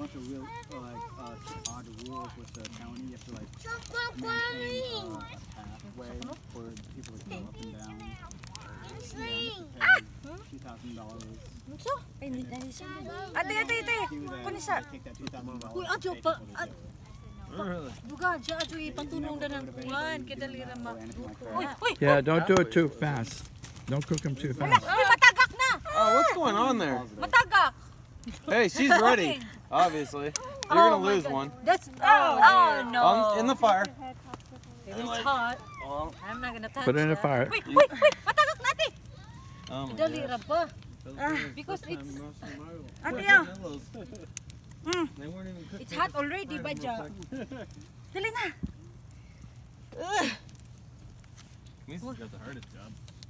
bunch of real odd rules with the county. You have to maintain a pathway for people to go up and down. $2,000. Ate. Kunisa. Uy, ato pa. Bukan, ato ipatunong na ng kuwan. Kedalira ma. Yeah, don't do it too fast. Don't cook them too fast. Uy, matagak na. Oh, what's going on there? Matagak. Hey, she's ready. Obviously, you're gonna lose one. That's no. In the fire. It's hot. I'm not gonna touch. Put it in the fire. Wait, matagak natin. Kedalira pa. Because it's. Ate, it's hot already, Baja. Dali na. Misa's got the hardest job.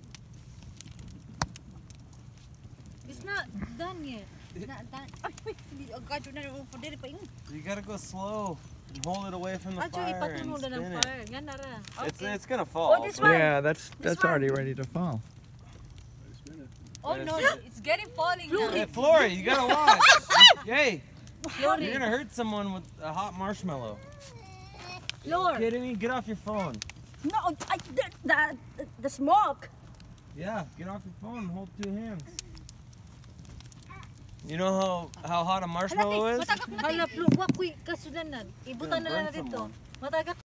It's not done yet. It's not done. Ay, wait. You gotta go slow and hold it away from the Actually, fire and patunong na ng spin it. fire. Yan na ra. It's gonna fall. Oh, this one. Yeah, that's already ready to fall. Oh no, it's getting falling now. Hey, Flory, you gotta watch. Hey, Flory. you're gonna hurt someone with a hot marshmallow. Floor. Kidding me? Get off your phone. No, the smoke. Yeah, get off your phone and hold two hands. You know how hot a marshmallow is? Hala, Flo, wag ko'y kasudanan. Ibutan na lang na dito. Matagak.